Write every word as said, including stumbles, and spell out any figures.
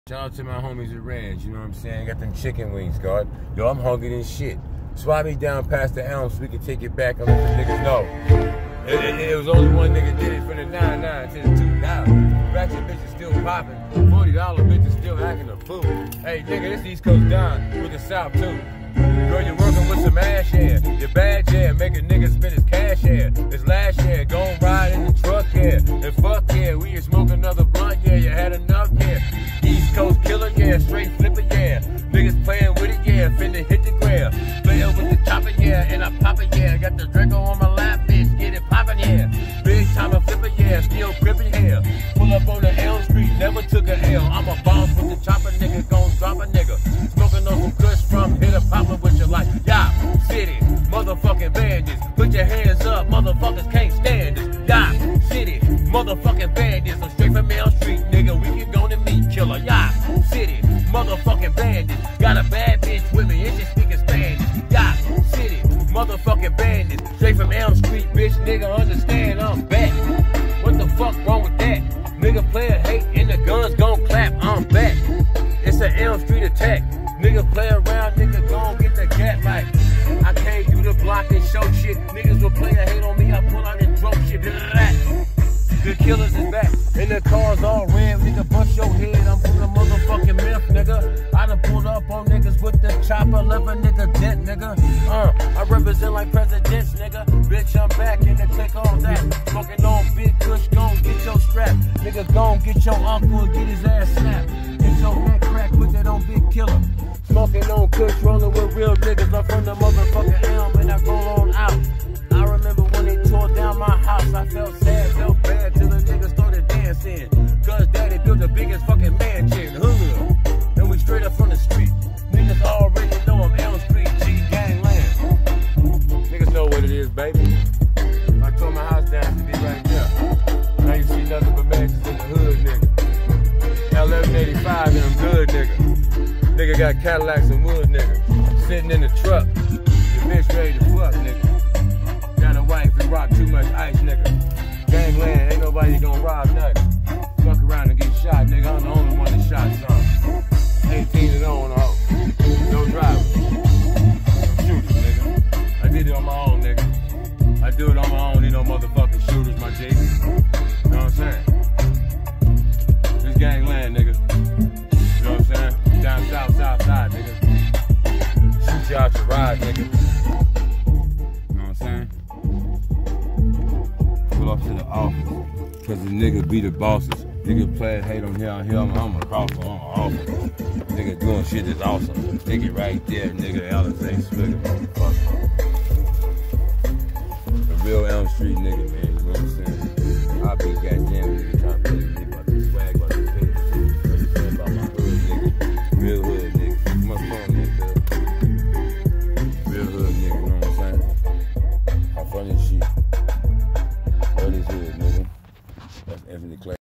Shout out to my homies at Ranch, you know what I'm saying? Got them chicken wings, God. Yo, I'm hungry than shit. Swap me down past the Elm so we can take it back and let the niggas know. It, it, it was only one nigga did it for the nine nine to the two thousand. Ratchet bitches still popping. forty dollar bitches still acting a fool. Hey, nigga, this East Coast down with the South too. Girl, you're working with some ass, yeah. Your bad, yeah. Make a nigga spend his cash, yeah. This last year, gon' ride in the truck, yeah. And fuck, yeah. We ain't smoke another blunt, yeah. You had enough, yeah. East Coast killer, yeah. Straight flipper, yeah. Niggas playing with it, yeah. Finna hit the ground. Playin' with the chopper, yeah. And I pop it, yeah. Got the Draco on my lap, bitch. Get it poppin', yeah. Big time a flipper, yeah. Still grippin', yeah. Pull up on the Elm Street, never took a L. I'm a boss with the chopper, nigga. Gon' drop a nigga. Smoking on some kush from hit a popper with your life. Yeah, city, motherfucking bandits. Put your hands up, motherfuckers can't stand this. Yeah, city, motherfucking bandits. I'm straight from Elm Street, nigga. We can go to meet killer. Yeah, city, motherfucking bandits. Got a bad bitch with me and she speaking Spanish. Yeah, city, motherfucking bandits. Straight from Elm Street, bitch, nigga. Understand I'm back. What the fuck wrong with that? Nigga player hate and the guns gon' clap. I'm back. It's an Elm Street attack. Nigga play around, nigga gon' get the gat like I came through the block and show shit. Niggas will play a hate on me, I pull out and drop shit. The killers is back, and the car's all red. Nigga, bust your head, I'm from the motherfucking myth, nigga. I done pulled up on niggas with the chopper, left a nigga dent, nigga. Uh, I represent like presidents, nigga. Bitch, I'm back in the click all that. Smoking on big kush, gon' get your strap. Nigga, gon' get your uncle and get his ass snapped. Get your neck crack, put that on Big Killer. Smoking on kush, rolling with real niggas. I'm from the motherfucking Elm and I roll on out. I remember when they tore down my house, I felt sad, felt bad till the niggas started dancing. Cause daddy built the biggest fucking mansion, hood. And we straight up from the street. Niggas already know I'm Elm Street, G Gangland. Niggas know what it is, baby. I tore my house down to be right there. Now you see nothing but mansions in the hood, nigga. eleven eighty-five and I'm good, nigga. Nigga got Cadillacs and wood, nigga. Sitting in the truck. Your bitch ready to fuck, nigga. Got a wife and rock too much ice, nigga. Gangland, ain't nobody gonna rob nothing. Fuck around and get shot, nigga. I'm the only one that shot some. eighteen and oh on the hoe. No driver. Shooters, nigga. I did it on my own, nigga. I do it on my own, ain't no motherfucking shooters, my G. You know what I'm saying? This Gangland, nigga. You know what I'm saying? Down south, south side, nigga. Shoot you out your ride, nigga. You know what I'm saying? Pull up to the office. Cause the nigga be the bosses. Nigga play hate on here, on here, I'm, I'm across the office. Nigga doing shit that's awesome. Stick it right there, nigga. Alizé Swigger, motherfucker. The real Elm Street nigga, man. You know what I'm saying? I'll be goddamn.